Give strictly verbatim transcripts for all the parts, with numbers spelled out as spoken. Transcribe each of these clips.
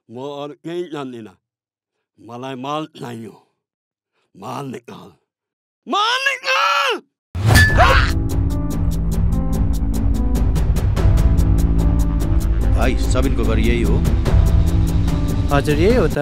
म अरू केही जान्दिनँ। मलाई माल चाहियो। माल निकाल, माल निकाल। भाइ सबिनको घर यही हो? हजुर यही हो त।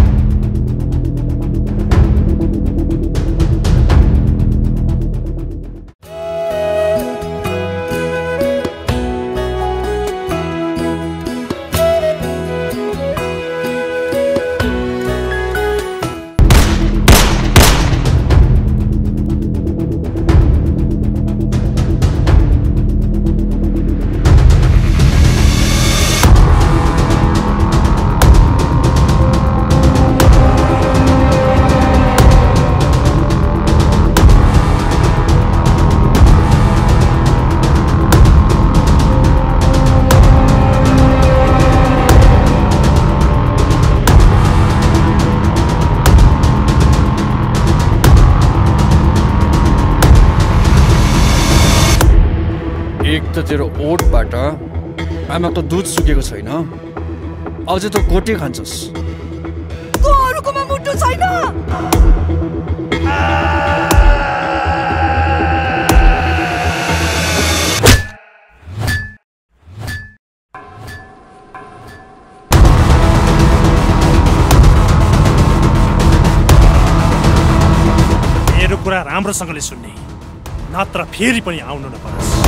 एक त तेरो ओठबाट आमाको दुध सुकेको छैन, अझै त गोटे खान्छस्। को अरूकोमा मुटु छैन? मेरो कुरा राम्रोसँगले सुन्ने, नत्र फेरि पनि आउनु नपरोस्।